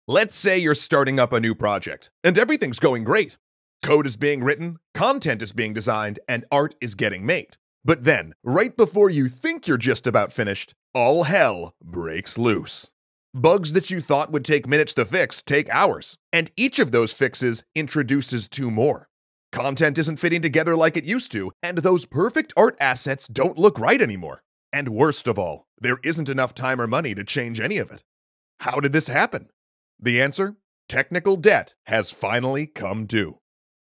Let's say you're starting up a new project, and everything's going great. Code is being written, content is being designed, and art is getting made. But then, right before you think you're just about finished, all hell breaks loose. Bugs that you thought would take minutes to fix take hours, and each of those fixes introduces two more. Content isn't fitting together like it used to, and those perfect art assets don't look right anymore. And worst of all, there isn't enough time or money to change any of it. How did this happen? The answer? Technical debt has finally come due.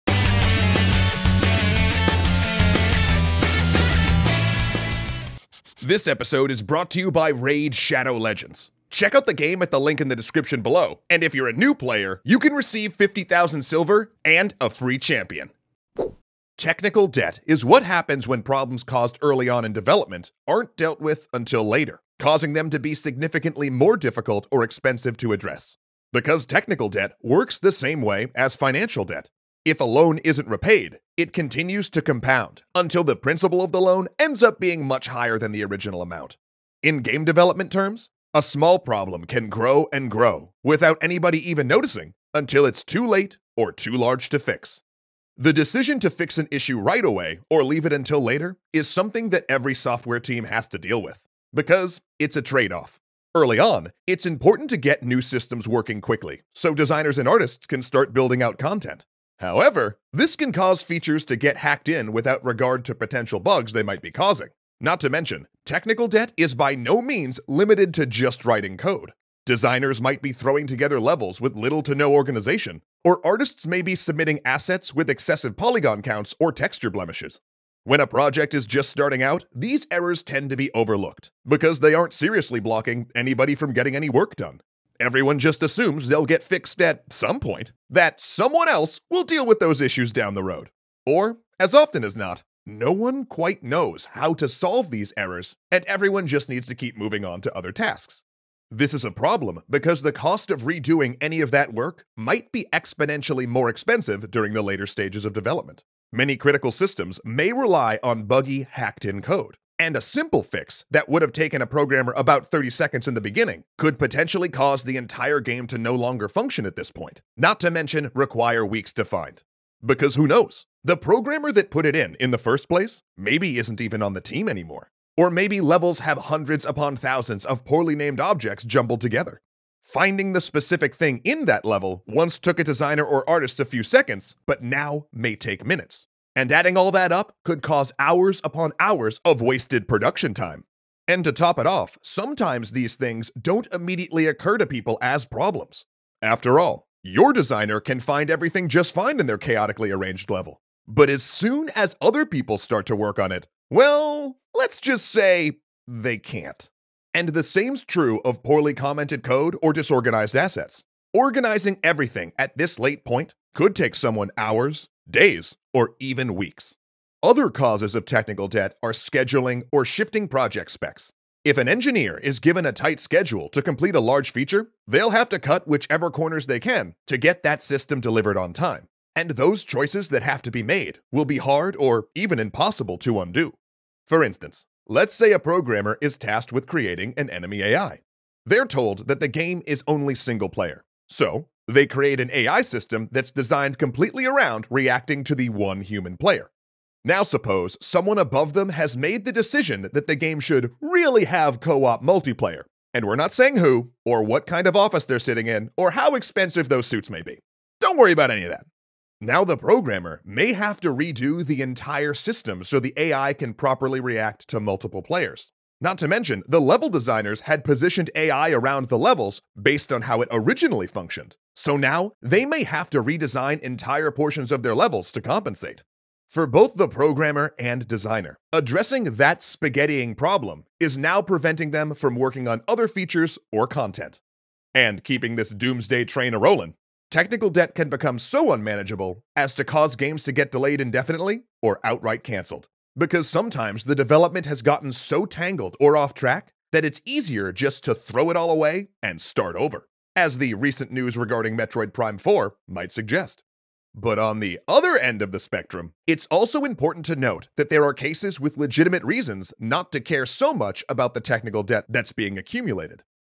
This episode is brought to you by Raid Shadow Legends. Check out the game at the link in the description below, and if you're a new player, you can receive 50,000 silver and a free champion. Technical debt is what happens when problems caused early on in development aren't dealt with until later, causing them to be significantly more difficult or expensive to address. Because technical debt works the same way as financial debt. If a loan isn't repaid, it continues to compound until the principal of the loan ends up being much higher than the original amount. In game development terms, a small problem can grow and grow without anybody even noticing until it's too late or too large to fix. The decision to fix an issue right away or leave it until later is something that every software team has to deal with, because it's a trade-off. Early on, it's important to get new systems working quickly, so designers and artists can start building out content. However, this can cause features to get hacked in without regard to potential bugs they might be causing. Not to mention, technical debt is by no means limited to just writing code. Designers might be throwing together levels with little to no organization, or artists may be submitting assets with excessive polygon counts or texture blemishes. When a project is just starting out, these errors tend to be overlooked, because they aren't seriously blocking anybody from getting any work done. Everyone just assumes they'll get fixed at some point, that someone else will deal with those issues down the road. Or, as often as not, no one quite knows how to solve these errors, and everyone just needs to keep moving on to other tasks. This is a problem because the cost of redoing any of that work might be exponentially more expensive during the later stages of development. Many critical systems may rely on buggy, hacked-in code, and a simple fix that would have taken a programmer about 30 seconds in the beginning could potentially cause the entire game to no longer function at this point, not to mention require weeks to find. Because who knows? The programmer that put it in the first place maybe isn't even on the team anymore. Or maybe levels have hundreds upon thousands of poorly named objects jumbled together. Finding the specific thing in that level once took a designer or artist a few seconds, but now may take minutes. And adding all that up could cause hours upon hours of wasted production time. And to top it off, sometimes these things don't immediately occur to people as problems. After all, your designer can find everything just fine in their chaotically arranged level. But as soon as other people start to work on it, well, let's just say they can't. And the same's true of poorly commented code or disorganized assets. Organizing everything at this late point could take someone hours, days, or even weeks. Other causes of technical debt are scheduling or shifting project specs. If an engineer is given a tight schedule to complete a large feature, they'll have to cut whichever corners they can to get that system delivered on time. And those choices that have to be made will be hard or even impossible to undo. For instance, let's say a programmer is tasked with creating an enemy AI. They're told that the game is only single player. So, they create an AI system that's designed completely around reacting to the one human player. Now suppose someone above them has made the decision that the game should really have co-op multiplayer. And we're not saying who, or what kind of office they're sitting in, or how expensive those suits may be. Don't worry about any of that. Now the programmer may have to redo the entire system so the AI can properly react to multiple players. Not to mention, the level designers had positioned AI around the levels based on how it originally functioned. So now, they may have to redesign entire portions of their levels to compensate. For both the programmer and designer, addressing that spaghettiing problem is now preventing them from working on other features or content. And keeping this doomsday train a-rolling, technical debt can become so unmanageable as to cause games to get delayed indefinitely or outright canceled. Because sometimes the development has gotten so tangled or off track that it's easier just to throw it all away and start over, as the recent news regarding Metroid Prime 4 might suggest. But on the other end of the spectrum, it's also important to note that there are cases with legitimate reasons not to care so much about the technical debt that's being accumulated.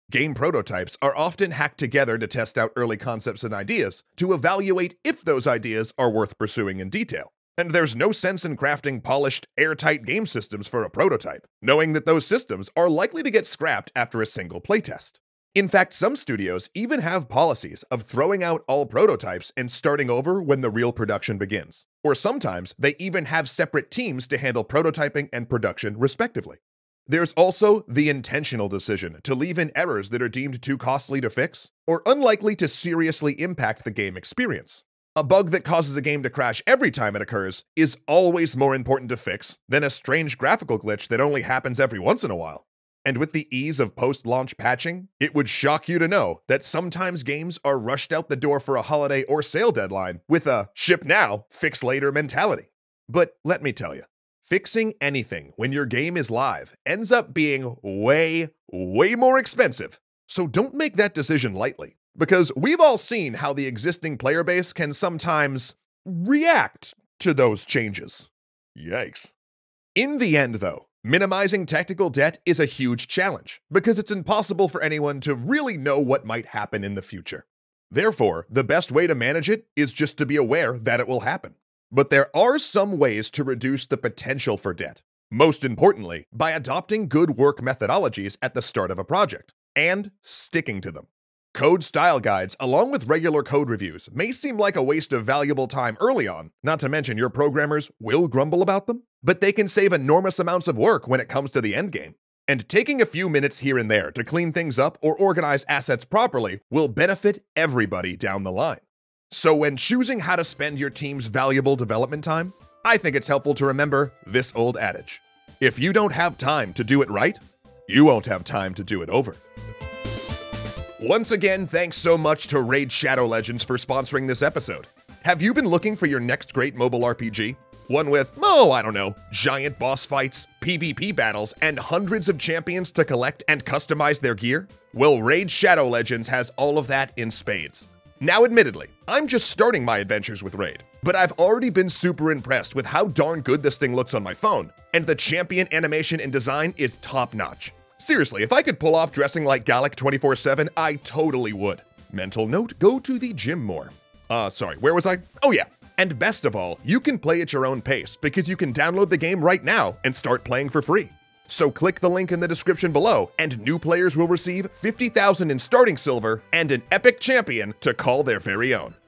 Game prototypes are often hacked together to test out early concepts and ideas to evaluate if those ideas are worth pursuing in detail. And there's no sense in crafting polished, airtight game systems for a prototype, knowing that those systems are likely to get scrapped after a single playtest. In fact, some studios even have policies of throwing out all prototypes and starting over when the real production begins. Or sometimes they even have separate teams to handle prototyping and production respectively. There's also the intentional decision to leave in errors that are deemed too costly to fix or unlikely to seriously impact the game experience. A bug that causes a game to crash every time it occurs is always more important to fix than a strange graphical glitch that only happens every once in a while. And with the ease of post-launch patching, it would shock you to know that sometimes games are rushed out the door for a holiday or sale deadline with a ship now, fix later mentality. But let me tell you, fixing anything when your game is live ends up being way more expensive. So don't make that decision lightly, because we've all seen how the existing player base can sometimes react to those changes. Yikes. In the end, though, minimizing technical debt is a huge challenge, because it's impossible for anyone to really know what might happen in the future. Therefore, the best way to manage it is just to be aware that it will happen. But there are some ways to reduce the potential for debt. Most importantly, by adopting good work methodologies at the start of a project, and sticking to them. Code style guides, along with regular code reviews, may seem like a waste of valuable time early on, not to mention your programmers will grumble about them, but they can save enormous amounts of work when it comes to the endgame. And taking a few minutes here and there to clean things up or organize assets properly will benefit everybody down the line. So when choosing how to spend your team's valuable development time, I think it's helpful to remember this old adage. If you don't have time to do it right, you won't have time to do it over. Once again, thanks so much to Raid Shadow Legends for sponsoring this episode. Have you been looking for your next great mobile RPG? One with, I don't know, giant boss fights, PvP battles, and hundreds of champions to collect and customize their gear? Well, Raid Shadow Legends has all of that in spades. Now admittedly, I'm just starting my adventures with Raid, but I've already been super impressed with how darn good this thing looks on my phone, and the champion animation and design is top-notch. Seriously, if I could pull off dressing like Halc 24/7, I totally would. Mental note, go to the gym more. Sorry, where was I? Oh yeah. And best of all, you can play at your own pace because you can download the game right now and start playing for free. So click the link in the description below, and new players will receive 50,000 in starting silver and an epic champion to call their very own.